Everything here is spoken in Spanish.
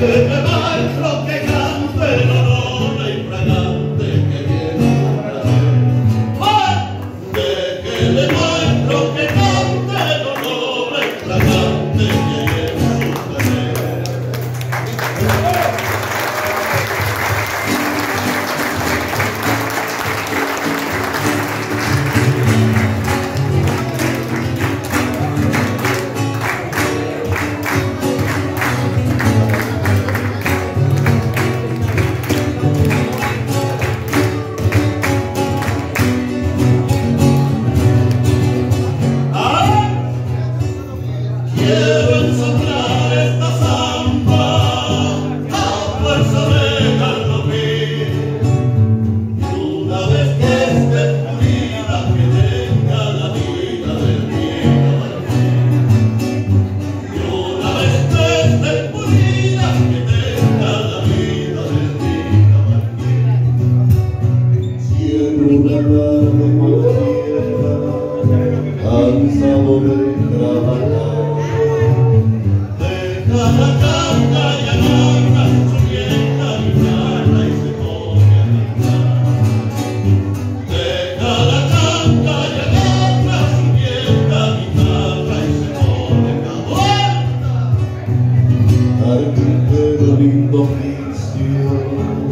Este maestro que cante dolor y fragante que viene a traer. Déjele maestro que cante dolor y fragante que viene a traer. Quiero ensamblar esta zamba a fuerza de galopín, y una vez que esté pulida que tenga la vida del viejo Martín, y una vez que esté pulida que tenga la vida del viejo Martín. Si en una tarde cualquiera cansado de trabajar, la canta y agarra su vieja guitarra y se pone a cantar. Deja la canta y agarra su vieja guitarra y se pone a cantar. Carpintero lindo oficio,